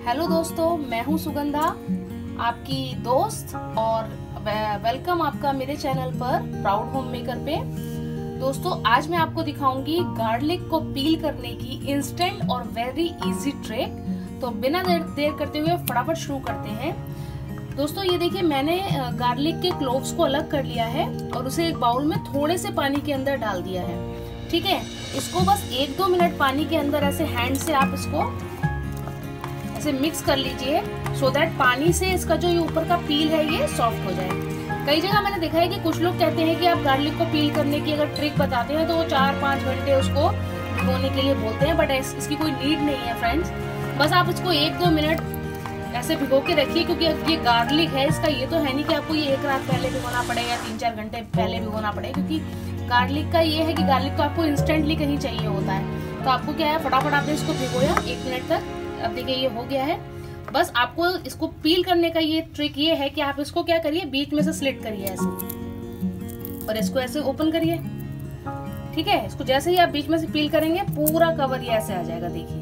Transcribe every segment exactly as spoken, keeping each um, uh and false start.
Hello दोस्तों, मैं हूं सुगंधा, आपकी दोस्त, और वेलकम आपका मेरे चैनल पर प्राउड होम मेकर पे। दोस्तों, आज मैं आपको दिखाऊंगी गार्लिक को पील करने की इंस्टेंट और वेरी इजी ट्रिक। तो बिना देर देर करते हुए फटाफट शुरू करते हैं। दोस्तों, ये देखिए, मैंने गार्लिक के क्लोव्स को अलग कर लिया है और उसे एक बाउल में थोड़े से पानी के अंदर डाल दिया है। ठीक है, इसको बस एक दो मिनट पानी के अंदर ऐसे हैंड से आप इसको ऐसे मिक्स कर लीजिए, सो दैट पानी से इसका जो ये ऊपर का पील है ये सॉफ्ट हो जाए। कई जगह मैंने देखा है कि कुछ लोग कहते हैं कि आप गार्लिक को पील करने की अगर ट्रिक बताते हैं तो वो चार पाँच घंटे उसको भिगोने के लिए बोलते हैं, बट इसकी कोई नीड नहीं है फ्रेंड्स। बस आप इसको एक दो मिनट ऐसे भिगो के रखिए, क्योंकि ये गार्लिक है, इसका ये तो है नहीं कि आपको ये एक रात पहले भिगोना पड़ेगा या तीन चार घंटे पहले भिगोना पड़ेगा, क्योंकि गार्लिक का ये है कि गार्लिक तो आपको इंस्टेंटली कहीं चाहिए होता है। तो आपको क्या है, फटाफट आपने इसको भिगोया एक मिनट तक। अब देखिए ये हो गया है। बस आपको इसको पील करने का ये ट्रिक ये है कि आप इसको क्या करिए, बीच में से स्लिट करिए ऐसे, और इसको ऐसे ओपन करिए। ठीक है, इसको जैसे ही आप बीच में से पील करेंगे पूरा कवर ये ऐसे आ जाएगा। देखिए,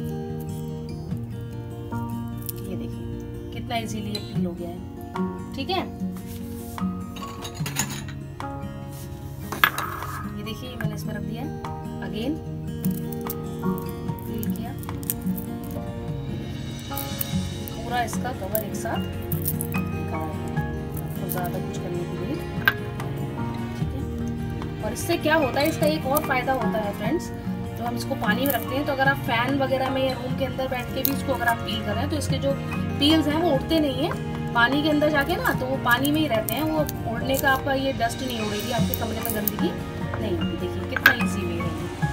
ये देखिए कितना इजीली ये पील हो गया है। ठीक है, ये देखिए मैंने इसमें रख दिया अगेन, पील किया पूरा इसका कवर एक साथ तो ज्यादा कुछ करने की नहीं। ठीक है, और इससे क्या होता है, इसका एक और फायदा होता है फ्रेंड्स, जो हम इसको पानी में रखते हैं तो अगर आप फैन वगैरह में या रूम के अंदर बैठ के भी इसको अगर आप पील कर रहे हैं तो इसके जो पील्स हैं वो उड़ते नहीं है पानी के अंदर जाके ना, तो वो पानी में ही रहते हैं, वो उड़ने का आपका ये डस्ट नहीं उड़ेगी, आपके कमरे में गंदगी नहीं होगी। देखिए कितना ईजी वे है।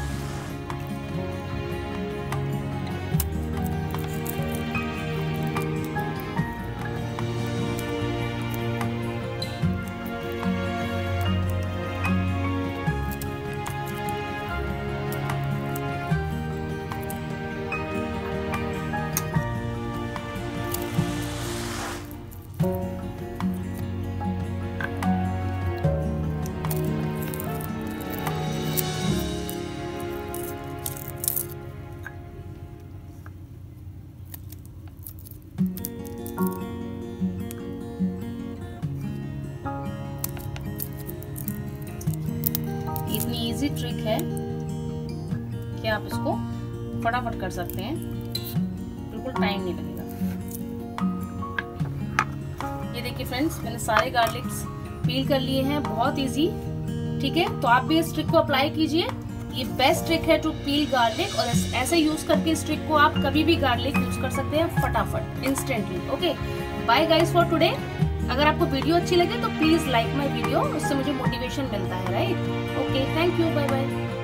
इतनी इजी ट्रिक है कि आप इसको फटाफट कर सकते हैं, बिल्कुल टाइम नहीं लगेगा। ये देखिए फ्रेंड्स, मैंने सारे गार्लिक्स पील कर लिए हैं, बहुत इजी। ठीक है, तो आप भी इस ट्रिक को अप्लाई कीजिए, ये बेस्ट ट्रिक है टू पील गार्लिक, और ऐसे यूज करके इस ट्रिक को आप कभी भी गार्लिक यूज कर सकते हैं फटाफट, instantly. Okay, bye guys for today. अगर आपको वीडियो अच्छी लगे तो प्लीज लाइक माय वीडियो, उससे मुझे मोटिवेशन मिलता है, right? Okay, thank you, bye bye.